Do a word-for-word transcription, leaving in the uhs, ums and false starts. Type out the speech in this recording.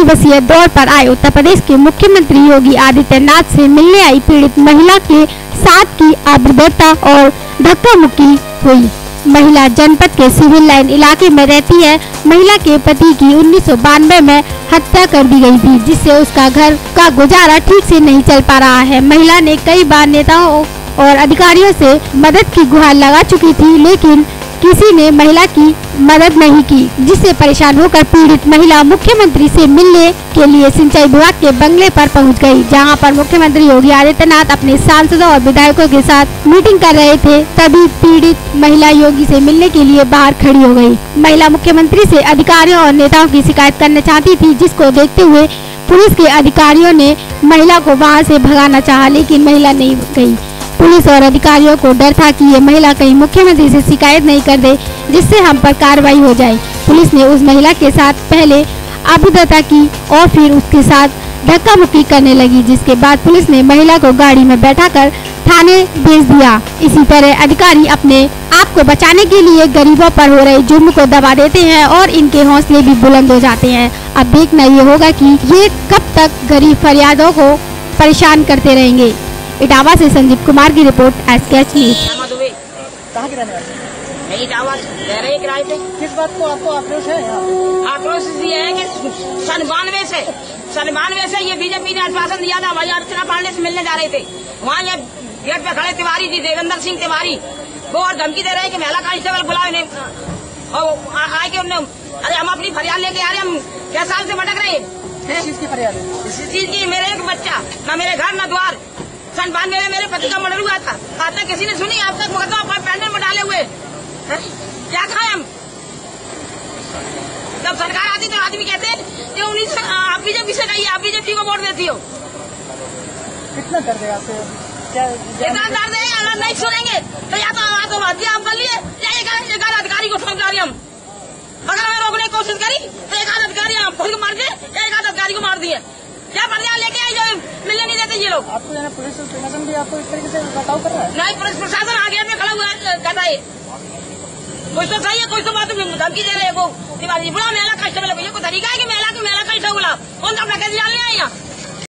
दिवसीय दौरे पर आए उत्तर प्रदेश के मुख्यमंत्री योगी आदित्यनाथ से मिलने आई पीड़ित महिला के साथ की अभद्रता और धक्का मुक्की हुई। महिला जनपद के सिविल लाइन इलाके में रहती है। महिला के पति की उन्नीस सौ बानवे में हत्या कर दी गई थी, जिससे उसका घर का गुजारा ठीक से नहीं चल पा रहा है। महिला ने कई बार नेताओं और अधिकारियों से मदद की गुहार लगा चुकी थी, लेकिन किसी ने महिला की मदद नहीं की, जिससे परेशान होकर पीड़ित महिला मुख्यमंत्री से मिलने के लिए सिंचाई विभाग के बंगले पर पहुंच गई, जहां पर मुख्यमंत्री योगी आदित्यनाथ अपने सांसदों और विधायकों के साथ मीटिंग कर रहे थे। तभी पीड़ित महिला योगी से मिलने के लिए बाहर खड़ी हो गई। महिला मुख्यमंत्री से अधिकारियों और नेताओं की शिकायत करना चाहती थी, जिसको देखते हुए पुलिस के अधिकारियों ने महिला को वहाँ से भगाना चाहा, लेकिन महिला नहीं गई। पुलिस और अधिकारियों को डर था कि ये महिला कहीं मुख्यमंत्री से शिकायत नहीं कर दे, जिससे हम पर कार्रवाई हो जाए। पुलिस ने उस महिला के साथ पहले अभद्रता की और फिर उसके साथ धक्का मुक्की करने लगी, जिसके बाद पुलिस ने महिला को गाड़ी में बैठाकर थाने भेज दिया। इसी तरह अधिकारी अपने आप को बचाने के लिए गरीबों पर हो रहे जुर्म को दबा देते हैं और इनके हौसले भी बुलंद हो जाते हैं। अब देखना ये होगा कि ये कब तक गरीब फरियादों को परेशान करते रहेंगे। इटावा से संजीव कुमार की रिपोर्ट एसकेएच न्यूज। कहाँ की रहने वाली? मैं इटावा रह रही किराए पे। किस बात को आपको आक्रोश है? आक्रोश ये है कि सन बानवे से सन बानवे से ये बीजेपी ने आश्वासन दिया था, भाई अर्चना पांडे से मिलने जा रहे थे। वहाँ ये गेट पे खड़े तिवारी जी, देवेंद्र सिंह तिवारी, वो और धमकी दे रहे कि महिला कांस्टेबल बुलाओ इन्हें, और आए के उन्हें अरे हम अपनी फरियाद लेके आ रहे, हम क्या साल से भटक रहे हैं। इस चीज की फरियाद है? इस चीज की, मेरे एक बच्चा, न मेरे घर न द्वार। सन बानवे में मेरे पति का मर्डर हुआ था, आज तक किसी ने सुनी? आप तक मुकदमा पैनल में डाले हुए है? क्या खाए हम? जब सरकार आती तो आदमी कहते हैं उन्नीस आप बीजेपी से कहिए, आप बीजेपी को वोट देती हो। कितना दर्द है आपसे? क्या कितना दर्द है? अगर नहीं सुनेंगे तो या तो आत्महत्या हम कर लिए या एक अधिकारी को ठोक डाली हम। अगर हमें रोकने की कोशिश करी तो एक आध अधिकारी हम खुद को मार दिए या एक आध अधिकारी को मार दिए। क्या फरियाद लेके आई जो मिलने नहीं देते ये लोग? आपको जाना पुलिस प्रशासन भी आपको इस तरीके से बर्ताव कर रहा है? नहीं, पुलिस प्रशासन आगे में खड़ा हुआ है, कहता है कुछ तो सही है, कुछ तो बात धमकी दे रहे हैं। वो तिवारी बुला महिला कांस्टेबल, भैया को तरीका है कि महिला की महिला कांस्टेबल बुला, कौन सा पैकेज डालने आए यहाँ?